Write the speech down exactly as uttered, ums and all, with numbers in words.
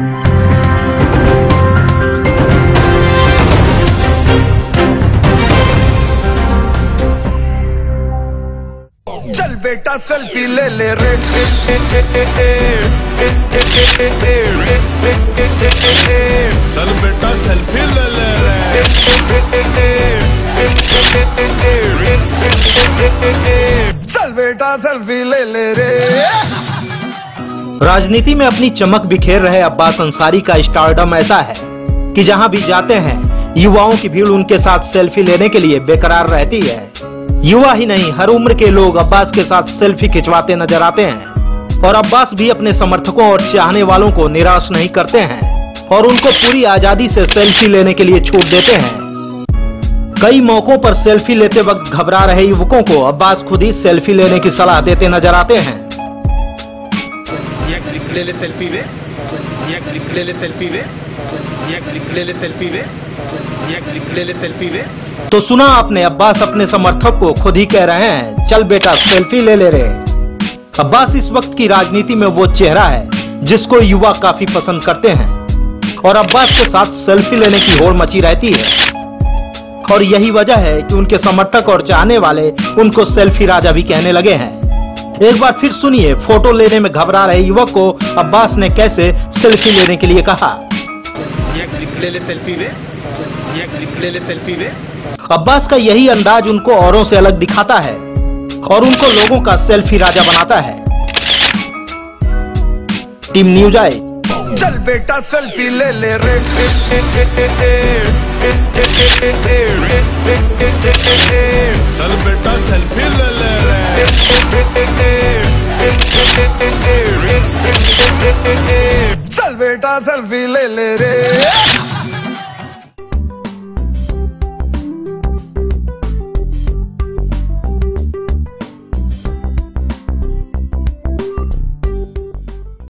चल बेटा सेल्फी ले ले रे, चल बेटा सेल्फी ले ले रे, चल बेटा सेल्फी ले ले रे। राजनीति में अपनी चमक बिखेर रहे अब्बास अंसारी का स्टारडम ऐसा है कि जहां भी जाते हैं युवाओं की भीड़ उनके साथ सेल्फी लेने के लिए बेकरार रहती है। युवा ही नहीं, हर उम्र के लोग अब्बास के साथ सेल्फी खिंचवाते नजर आते हैं और अब्बास भी अपने समर्थकों और चाहने वालों को निराश नहीं करते हैं और उनको पूरी आजादी से सेल्फी लेने के लिए छूट देते हैं। कई मौकों पर सेल्फी लेते वक्त घबरा रहे युवकों को अब्बास खुद ही सेल्फी लेने की सलाह देते नजर आते हैं। ये क्लिक ले ले सेल्फी वे, ये क्लिक ले ले सेल्फी वे, ये क्लिक ले ले सेल्फी वे, ये क्लिक ले ले सेल्फी वे। तो सुना आपने, अब्बास अपने समर्थक को खुद ही कह रहे हैं चल बेटा सेल्फी ले ले रे। अब्बास इस वक्त की राजनीति में वो चेहरा है जिसको युवा काफी पसंद करते हैं और अब्बास के साथ सेल्फी लेने की होड़ मची रहती है और यही वजह है कि उनके समर्थक और चाहने वाले उनको सेल्फी राजा भी कहने लगे हैं। एक बार फिर सुनिए फोटो लेने में घबरा रहे युवक को अब्बास ने कैसे सेल्फी लेने के लिए कहा। ये क्लिक ले ले सेल्फी वे, ये क्लिक ले ले सेल्फी वे। अब्बास का यही अंदाज उनको औरों से अलग दिखाता है और उनको लोगों का सेल्फी राजा बनाता है। टीम न्यूज़ आए। चल बेटा सेल्फी ले ले रे, चल बेटा सेल्फी ले ले रे, चल बेटा सेल्फी ले ले रे।